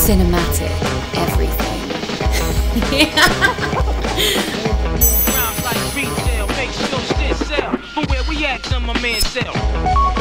cinematic everything. Rhymes like retail, make sure shit sell. From where we at to my man sell.